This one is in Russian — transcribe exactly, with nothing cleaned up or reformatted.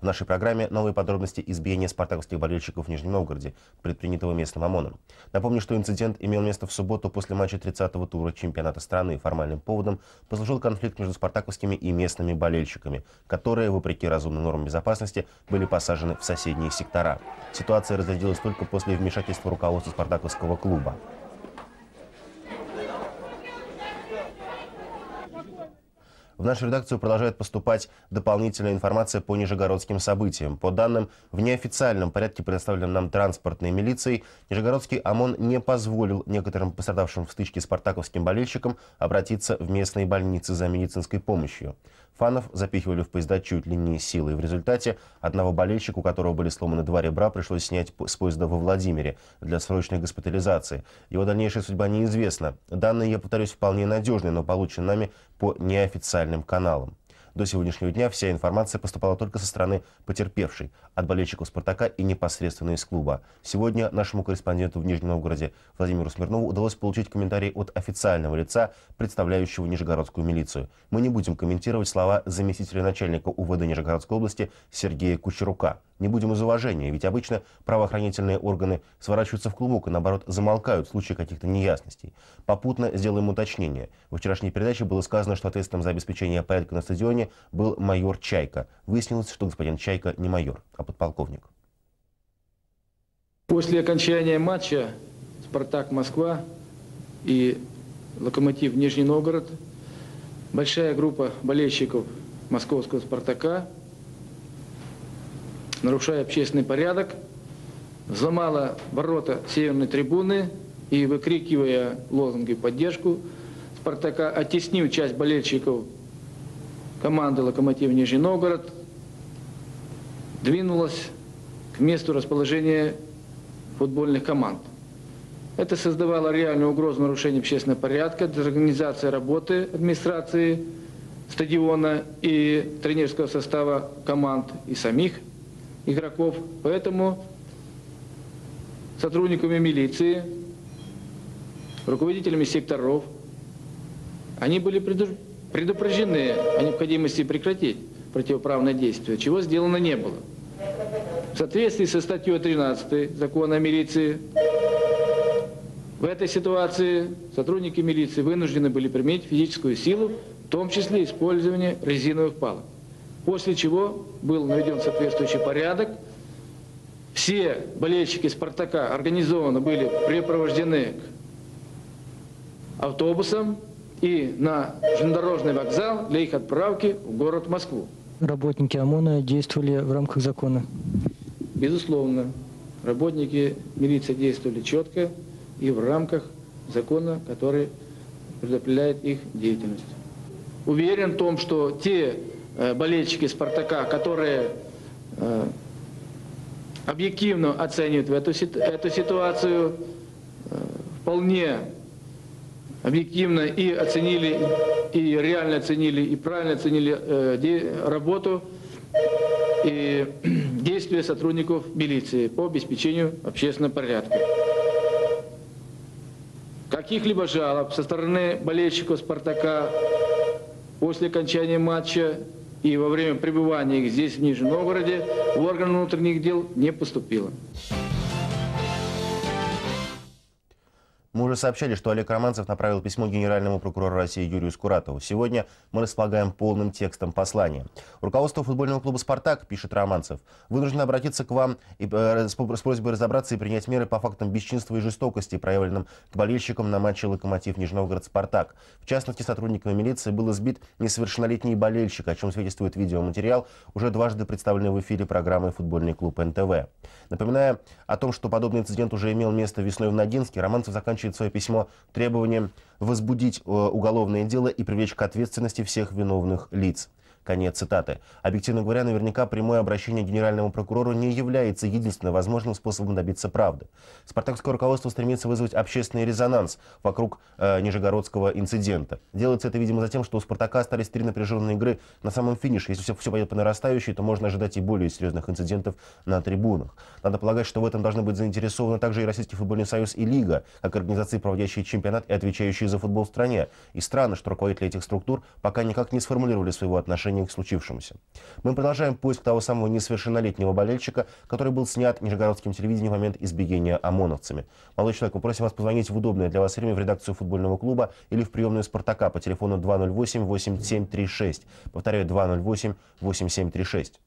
В нашей программе новые подробности избиения спартаковских болельщиков в Нижнем Новгороде, предпринятого местным ОМОНом. Напомню, что инцидент имел место в субботу после матча тридцатого тура чемпионата страны. Формальным поводом послужил конфликт между спартаковскими и местными болельщиками, которые, вопреки разумным нормам безопасности, были посажены в соседние сектора. Ситуация разрядилась только после вмешательства руководства спартаковского клуба. В нашу редакцию продолжает поступать дополнительная информация по нижегородским событиям. По данным в неофициальном порядке, предоставленным нам транспортной милицией, Нижегородский ОМОН не позволил некоторым пострадавшим в стычке с спартаковским болельщикам обратиться в местные больницы за медицинской помощью. Фанов запихивали в поезда чуть ли не силой. В результате одного болельщика, у которого были сломаны два ребра, пришлось снять с поезда во Владимире для срочной госпитализации. Его дальнейшая судьба неизвестна. Данные, я повторюсь, вполне надежные, но получены нами по неофициальным каналам. До сегодняшнего дня вся информация поступала только со стороны потерпевшей, от болельщиков «Спартака» и непосредственно из клуба. Сегодня нашему корреспонденту в Нижнем Новгороде Владимиру Смирнову удалось получить комментарий от официального лица, представляющего нижегородскую милицию. Мы не будем комментировать слова заместителя начальника УВД Нижегородской области Сергея Кучерука. Не будем из уважения, ведь обычно правоохранительные органы сворачиваются в клубок и, наоборот, замолкают в случае каких-то неясностей. Попутно сделаем уточнение. Во вчерашней передаче было сказано, что ответственным за обеспечение порядка на стадионе был майор Чайка. Выяснилось, что господин Чайка не майор, а подполковник. После окончания матча «Спартак Москва» и «Локомотив Нижний Новгород» большая группа болельщиков московского «Спартака», нарушая общественный порядок, взломала ворота северной трибуны и, выкрикивая лозунги в поддержку «Спартака», оттеснив часть болельщиков команды «Локомотив Нижний Новгород», двинулась к месту расположения футбольных команд. Это создавало реальную угрозу нарушения общественного порядка, дезорганизации работы администрации стадиона и тренерского состава команд и самих игроков. Поэтому сотрудниками милиции, руководителями секторов, они были предупреждены о необходимости прекратить противоправное действие, чего сделано не было. В соответствии со статьей тринадцатой Закона о милиции, в этой ситуации сотрудники милиции вынуждены были применить физическую силу, в том числе использование резиновых палок. После чего был наведен соответствующий порядок. Все болельщики «Спартака» организованно были припровождены к автобусам и на железнодорожный вокзал для их отправки в город Москву. Работники ОМОНа действовали в рамках закона? Безусловно, работники милиции действовали четко и в рамках закона, который предопределяет их деятельность. Уверен в том, что те болельщики «Спартака», которые э, объективно оценивают эту, эту ситуацию, э, вполне объективно и оценили, и реально оценили, и правильно оценили э, де, работу и действия сотрудников милиции по обеспечению общественного порядка. Каких-либо жалоб со стороны болельщиков «Спартака» после окончания матча и во время пребывания их здесь, в Нижнем Новгороде, в органы внутренних дел не поступило. Мы уже сообщали, что Олег Романцев направил письмо генеральному прокурору России Юрию Скуратову. Сегодня мы располагаем полным текстом послания. Руководство футбольного клуба «Спартак», пишет Романцев, вынуждено обратиться к вам и, э, с просьбой разобраться и принять меры по фактам бесчинства и жестокости, проявленным к болельщикам на матче «Локомотив Нижний Новгород-Спартак». В частности, сотрудниками милиции был избит несовершеннолетний болельщик, о чем свидетельствует видеоматериал, уже дважды представленный в эфире программы «Футбольный клуб эн тэ вэ». Напоминая о том, что подобный инцидент уже имел место весной в Ногинске, Романцев заканчивает свое письмо требованием возбудить уголовное дело и привлечь к ответственности всех виновных лиц. Конец цитаты. Объективно говоря, наверняка прямое обращение к генеральному прокурору не является единственным возможным способом добиться правды. Спартаковское руководство стремится вызвать общественный резонанс вокруг э, нижегородского инцидента. Делается это, видимо, за тем, что у «Спартака» остались три напряженные игры на самом финише. Если все, все пойдет по нарастающей, то можно ожидать и более серьезных инцидентов на трибунах. Надо полагать, что в этом должны быть заинтересованы также и Российский футбольный союз и Лига, как организации, проводящие чемпионат и отвечающие за футбол в стране. И странно, что руководители этих структур пока никак не сформулировали своего отношения отношении к случившемуся. Мы продолжаем поиск того самого несовершеннолетнего болельщика, который был снят нижегородским телевидением в момент избиения ОМОНовцами. Молодой человек, мы просим вас позвонить в удобное для вас время в редакцию футбольного клуба или в приемную «Спартака» по телефону два ноль восемь восемь семь три шесть. Повторяю, два ноль восемь восемь семь три шесть.